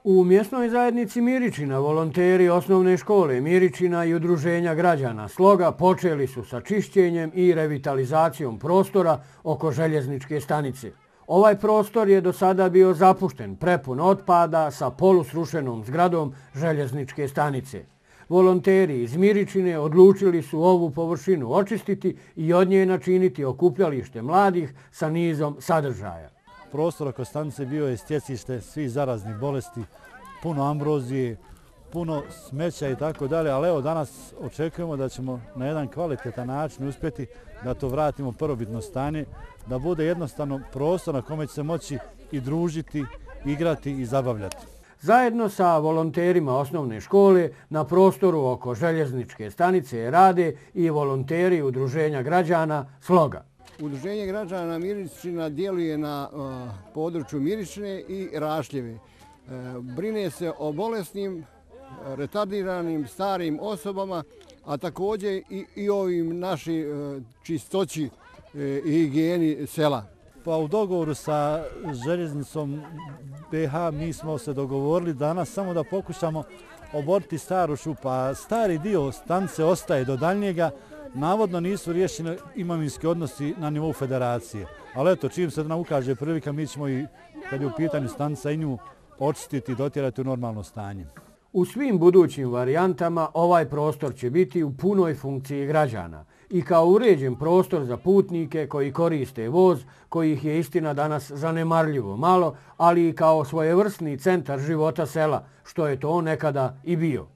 U mjesnoj zajednici Miričina volonteri osnovne škole Miričina i udruženja građana Sloga počeli su sa čišćenjem i revitalizacijom prostora oko željezničke stanice. Ovaj prostor je do sada bio zapušten, prepun otpada sa polusrušenom zgradom željezničke stanice. Volonteri iz Miričine odlučili su ovu površinu očistiti i od nje načiniti okupljalište mladih sa nizom sadržaja. Prostor oko stanice bio je stjecište svih zaraznih bolesti, puno ambrozije, puno smeća i tako dalje, ali evo danas očekujemo da ćemo na jedan kvalitetan način uspjeti da to vratimo prvobitno stanje, da bude jednostavno prostor na kome će se moći i družiti, igrati i zabavljati. Zajedno sa volonterima osnovne škole na prostoru oko željezničke stanice rade i volonteri udruženja građana Sloga. Udruženje građana Miričina djeluje na području Miričine i Rašljeve. Brine se o bolesnim, retardiranim, starim osobama, a također i ovim našim čistoći i higijeni sela. Pa u dogovoru sa željeznicom BiH mi smo se dogovorili danas samo da pokušamo oboriti staru šupu, a stari dio stanice ostaje do daljnjega. Navodno nisu riješeni imovinski odnosi na nivou federacije. Ali eto, čim se nam ukaže prilika, mi ćemo i, kad je u pitanju stanica, i nju očistiti i dotjerati u normalno stanje. U svim budućim varijantama ovaj prostor će biti u punoj funkciji građana i kao uređen prostor za putnike koji koriste voz, kojih je istina danas zanemarljivo malo, ali i kao svojevrsni centar života sela, što je to nekada i bio.